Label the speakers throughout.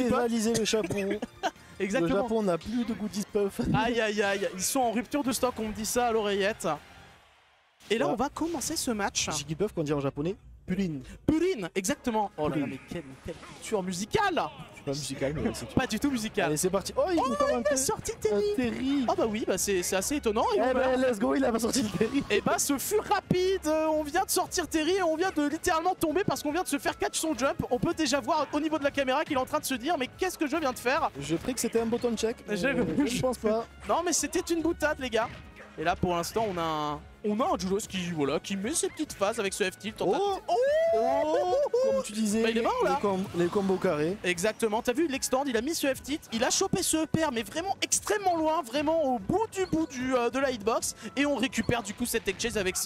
Speaker 1: réalisé le Japon.
Speaker 2: Exactement.
Speaker 1: Le Japon n'a plus de goodies puff.
Speaker 2: Aïe aïe aïe, ils sont en rupture de stock, on me dit ça à l'oreillette. Et là,
Speaker 1: Ah.
Speaker 2: on va commencer ce match.
Speaker 1: Goodies puff qu'on dit en japonais, purin.
Speaker 2: Purin, exactement. Oh là là,
Speaker 1: Purin.
Speaker 2: mais quelle culture musicale.
Speaker 1: Je suis pas musical, mais c'est
Speaker 2: Pas du tout musicale.
Speaker 1: Allez, c'est parti. Oh, il nous parle un
Speaker 2: Il a sorti
Speaker 1: un
Speaker 2: Terry.
Speaker 1: Terry.
Speaker 2: Ah bah oui, bah c'est assez étonnant. Et,
Speaker 1: Eh ben, let's go, il a pas sorti le Terry.
Speaker 2: et bah ce fut rapide, on vient de sortir Terry et on vient de littéralement tomber parce qu'on vient de se faire catch son jump. On peut déjà voir au niveau de la caméra qu'il est en train de se dire mais qu'est-ce que je viens de faire.
Speaker 1: Je prie que c'était un button check. Je pense pas.
Speaker 2: Non mais c'était une boutade les gars. Et là pour l'instant on a un Julos qui met ses petites phases avec ce F-tilt.
Speaker 1: Oh, comme tu disais,
Speaker 2: Bah, il est mort, là.
Speaker 1: les combos carrés.
Speaker 2: Exactement, t'as vu l'extend, il a mis ce F-tilt, il a chopé ce EPR mais vraiment extrêmement loin, vraiment au bout de la hitbox. Et on récupère du coup cette tech chase avec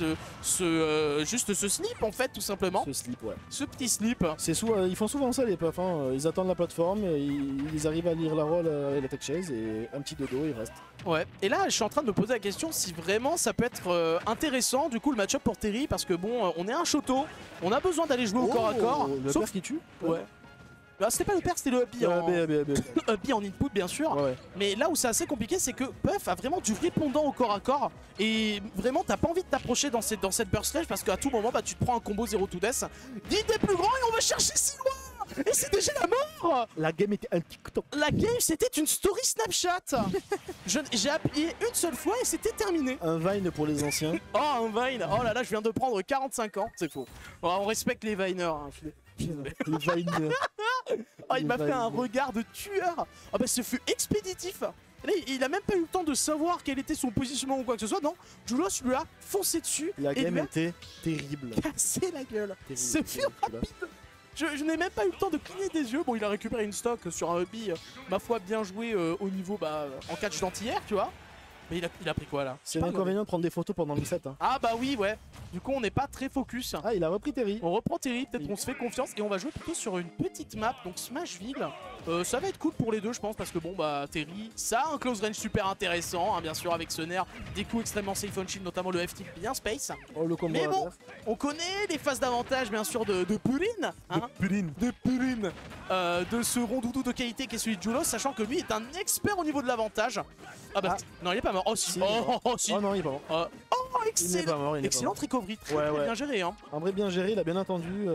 Speaker 2: juste ce slip en fait tout simplement.
Speaker 1: Ce slip, ouais.
Speaker 2: Ce petit slip.
Speaker 1: Ils font souvent ça les puffs, hein. Ils attendent la plateforme, ils arrivent à lire la roll et la tech chase et un petit dodo, il reste.
Speaker 2: Ouais, et là je suis en train de me poser la question si vraiment ça peut être intéressant du coup le match-up pour Terry parce que bon, on est un shoto, on a besoin d'aller jouer au corps à corps.
Speaker 1: Le
Speaker 2: Sauf
Speaker 1: père qui tue.
Speaker 2: ouais. Bah, c'était pas le père, c'était le Hubby Hubby en input bien sûr.
Speaker 1: Ouais.
Speaker 2: Mais là où c'est assez compliqué, c'est que Puff a vraiment du répondant au corps à corps. Et vraiment, t'as pas envie de t'approcher dans cette burst sledge parce qu'à tout moment, bah, tu te prends un combo 0 to death. Dit des plus grands et on va chercher si loin. Et c'est déjà la mort.
Speaker 1: La game était un TikTok.
Speaker 2: La game, c'était une story Snapchat. J'ai appuyé une seule fois et c'était terminé.
Speaker 1: Un Vine pour les anciens.
Speaker 2: Oh, un Vine. Oh là là, je viens de prendre 45 ans. C'est faux. Bon, on respecte les Viners. Hein. Je suis désolé.
Speaker 1: Le Vine.
Speaker 2: Oh, il m'a
Speaker 1: Les
Speaker 2: fait un
Speaker 1: Viners.
Speaker 2: regard de tueur. Ah bah, ce fut expéditif. Là, il a même pas eu le temps de savoir quel était son positionnement ou quoi que ce soit. Non, Julos lui a foncé dessus
Speaker 1: La
Speaker 2: et
Speaker 1: game
Speaker 2: lui a
Speaker 1: était terrible.
Speaker 2: cassé la gueule.
Speaker 1: Terrible,
Speaker 2: Ce fut
Speaker 1: terrible,
Speaker 2: rapide. Je n'ai même pas eu le temps de cligner des yeux. Bon, il a récupéré une stock sur un hubby, ma foi, bien joué au niveau en catch d'anti-air, tu vois. Mais il a pris quoi là?
Speaker 1: C'est l'inconvénient de prendre des photos pendant le set. Hein.
Speaker 2: Ah bah oui, ouais. Du coup, on n'est pas très focus.
Speaker 1: Ah, il a repris Terry.
Speaker 2: On reprend Terry, peut-être qu'on se fait confiance et on va jouer plutôt sur une petite map, donc Smashville. Ça va être cool pour les deux, je pense, parce que bon, bah Terry, ça a un close range super intéressant, hein, bien sûr, avec ce nerf, des coups extrêmement safe on shield, notamment le F-tip bien space.
Speaker 1: Oh, le combo
Speaker 2: Mais
Speaker 1: à
Speaker 2: bon,
Speaker 1: terre.
Speaker 2: on connaît les phases d'avantage, bien sûr, de Purin, hein, de Purin, de ce rondoudou de qualité qui est celui de Julos, sachant que lui est un expert au niveau de l'avantage. Ah bah, non, il est pas mort. Oh si,
Speaker 1: Si, il est mort.
Speaker 2: oh si.
Speaker 1: Oh non, il est pas mort.
Speaker 2: Oh,
Speaker 1: Il n'est
Speaker 2: excellent.
Speaker 1: pas mort, il n'est pas
Speaker 2: Excellente recovery, très,
Speaker 1: Ouais,
Speaker 2: très
Speaker 1: ouais.
Speaker 2: bien géré, hein.
Speaker 1: En vrai, bien géré, il a bien entendu.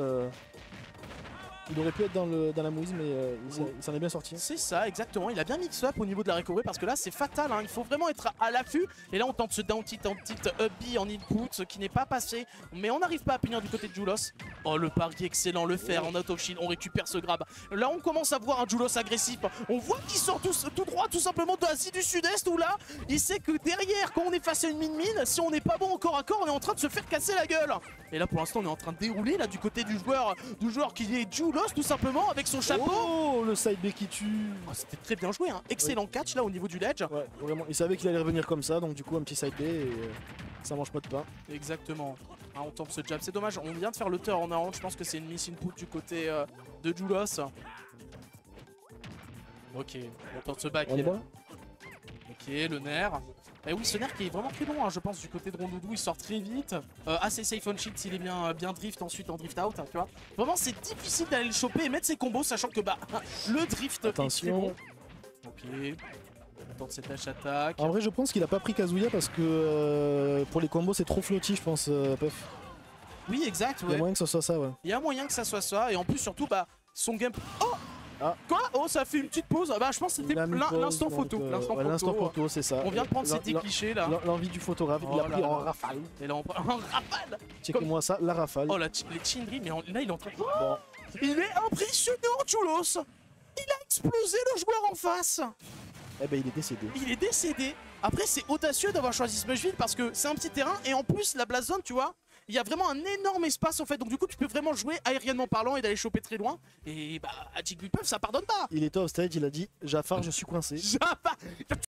Speaker 1: Il aurait pu être dans la mouise, mais il s'en est bien sorti.
Speaker 2: C'est ça, exactement. Il a bien mix-up au niveau de la recovery parce que là, c'est fatal. Hein. Il faut vraiment être à l'affût. Et là, on tente ce down tilt en petite Hubby en input, ce qui n'est pas passé. Mais on n'arrive pas à punir du côté de Julos. Oh, le pari excellent, le fer en out of shield. On récupère ce grab. Là, on commence à voir un Julos agressif. On voit qu'il sort tout droit, tout simplement d'Asie du Sud-Est, où là, il sait que derrière, quand on est face à une mine-mine, si on n'est pas bon au corps à corps, on est en train de se faire casser la gueule. Et là, pour l'instant, on est en train de dérouler là du côté du joueur qui est Julos, tout simplement, avec son chapeau.
Speaker 1: Oh, le side B qui tue.
Speaker 2: Oh, c'était très bien joué, hein. Excellent catch là au niveau du ledge.
Speaker 1: Ouais, vraiment. Il savait qu'il allait revenir comme ça, donc du coup, un petit side B et ça mange pas de pain.
Speaker 2: Exactement. Ah, on tente ce jab, c'est dommage, on vient de faire le turn en orange, je pense que c'est une miss input du côté de Julos. Ok, on tente ce back.
Speaker 1: On est bon là?
Speaker 2: Ok, le nerf. Et oui, ce nerf qui est vraiment très long, hein, je pense, du côté de Rondoudou, il sort très vite. Assez safe on shit s'il est bien drift ensuite en drift out, hein, tu vois. Vraiment, c'est difficile d'aller le choper et mettre ses combos, sachant que bah, le drift est très
Speaker 1: Attention.
Speaker 2: bon. Ok, on tente cette dash attack.
Speaker 1: En vrai, je pense qu'il a pas pris Kazuya parce que pour les combos, c'est trop flotti, je pense, Puff.
Speaker 2: Oui, exact,
Speaker 1: Il y a
Speaker 2: ouais.
Speaker 1: moyen que ce soit ça, ouais.
Speaker 2: Il y a moyen que ça soit ça, et en plus, surtout, bah, son game. Oh!
Speaker 1: Ah.
Speaker 2: Quoi? Oh, ça fait une petite pause. Bah, je pense que c'était
Speaker 1: Il a mis pause,
Speaker 2: l'instant
Speaker 1: donc,
Speaker 2: photo.
Speaker 1: ouais, l'instant photo, c'est ça.
Speaker 2: On vient de prendre ces clichés là.
Speaker 1: L'envie du photographe, il
Speaker 2: Oh
Speaker 1: l'a pris
Speaker 2: là
Speaker 1: en
Speaker 2: là.
Speaker 1: rafale.
Speaker 2: Et là, on prend en rafale.
Speaker 1: Checkez-moi ça, la rafale.
Speaker 2: Oh, les chinderies, mais là, il est en train.
Speaker 1: Bon.
Speaker 2: Il est impressionnant, Julos. Il a explosé le joueur en face.
Speaker 1: Eh ben, il est décédé.
Speaker 2: Il est décédé. Après, c'est audacieux d'avoir choisi Smashville parce que c'est un petit terrain et en plus, la blast zone, tu vois, il y a vraiment un énorme espace en fait. Donc, du coup, tu peux vraiment jouer aériennement parlant et d'aller choper très loin. Et bah, à Jigglypuff, ça pardonne pas.
Speaker 1: Il était off stage, il a dit Jafar, je suis coincé.
Speaker 2: Jafar